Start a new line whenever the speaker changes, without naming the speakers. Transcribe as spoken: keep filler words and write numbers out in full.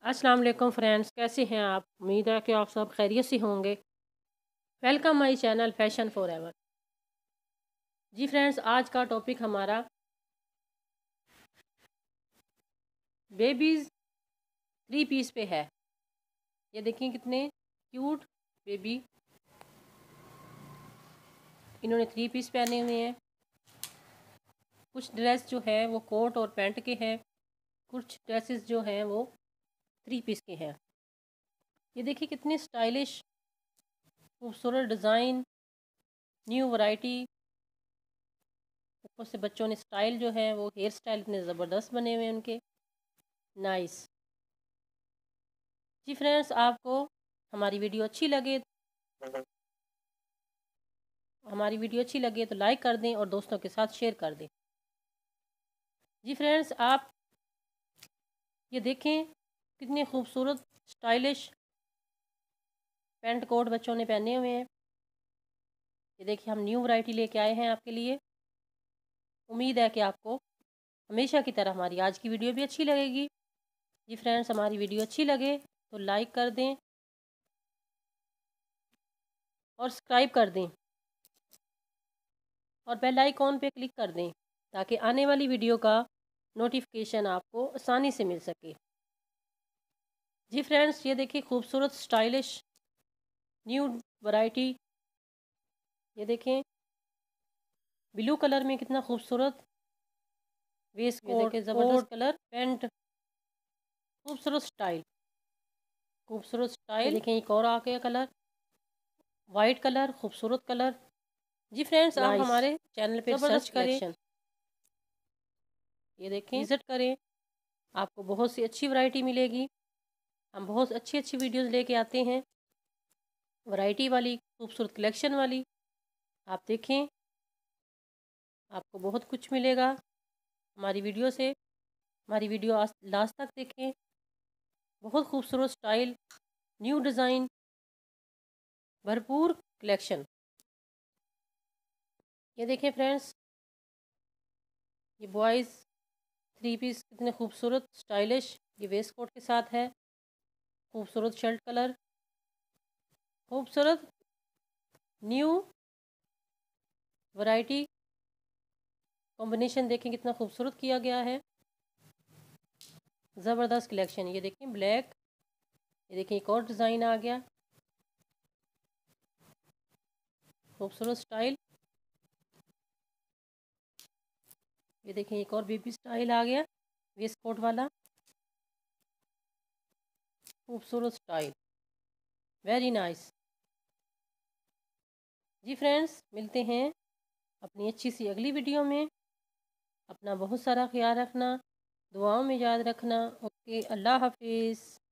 अस्सलाम वालेकुम फ्रेंड्स, कैसे हैं आप? उम्मीद है कि आप सब खैरियत से होंगे। Welcome my channel fashion forever. जी फ्रेंड्स, आज का टॉपिक हमारा बेबीज़ थ्री पीस पे है। ये देखिए कितने क्यूट बेबी, इन्होंने थ्री पीस पहने हुए हैं। कुछ ड्रेस जो है वो कोट और पैंट के हैं, कुछ ड्रेसेस जो हैं वो थ्री पीस के हैं। ये देखिए कितने स्टाइलिश खूबसूरत डिज़ाइन, न्यू वैरायटी। ऊपर से बच्चों ने स्टाइल जो है वो हेयर स्टाइल इतने ज़बरदस्त बने हुए हैं उनके, नाइस। जी फ्रेंड्स, आपको हमारी वीडियो अच्छी लगे हमारी वीडियो अच्छी लगे तो लाइक कर दें और दोस्तों के साथ शेयर कर दें। जी फ्रेंड्स, आप ये देखें कितने खूबसूरत स्टाइलिश पैंट कोट बच्चों ने पहने हुए हैं। ये देखिए हम न्यू वैरायटी लेके आए हैं आपके लिए। उम्मीद है कि आपको हमेशा की तरह हमारी आज की वीडियो भी अच्छी लगेगी। जी फ्रेंड्स, हमारी वीडियो अच्छी लगे तो लाइक कर दें और सब्सक्राइब कर दें और बेल आइकॉन पे क्लिक कर दें ताकि आने वाली वीडियो का नोटिफिकेशन आपको आसानी से मिल सके। जी फ्रेंड्स, ये देखिए खूबसूरत स्टाइलिश न्यू वैरायटी। ये देखें ब्लू कलर में कितना खूबसूरत वेस्ट कोट, ज़बरदस्त कलर पैंट, खूबसूरत स्टाइल खूबसूरत स्टाइल। देखें एक और आ गया कलर, वाइट कलर, खूबसूरत कलर। जी फ्रेंड्स, आप हमारे चैनल पे सर्च करें, ये देखें विजिट करें, आपको बहुत सी अच्छी वैरायटी मिलेगी। हम बहुत अच्छी अच्छी वीडियोस लेके आते हैं, वैरायटी वाली, खूबसूरत कलेक्शन वाली। आप देखें, आपको बहुत कुछ मिलेगा हमारी वीडियो से। हमारी वीडियो लास्ट तक देखें। बहुत खूबसूरत स्टाइल, न्यू डिज़ाइन, भरपूर कलेक्शन। ये देखें फ्रेंड्स, ये बॉयज़ थ्री पीस कितने खूबसूरत स्टाइलिश, ये वेस्ट कोट के साथ है। खूबसूरत शर्ट कलर, खूबसूरत न्यू वैरायटी कॉम्बिनेशन देखें कितना खूबसूरत किया गया है। ज़बरदस्त कलेक्शन। ये देखें ब्लैक, ये देखें एक और डिज़ाइन आ गया, खूबसूरत स्टाइल। ये देखें एक और बेबी स्टाइल आ गया, वेस्ट कोट वाला, खूबसूरत स्टाइल, वेरी नाइस। जी फ्रेंड्स, मिलते हैं अपनी अच्छी सी अगली वीडियो में। अपना बहुत सारा ख्याल रखना, दुआओं में याद रखना। ओके, अल्लाह हाफिज़।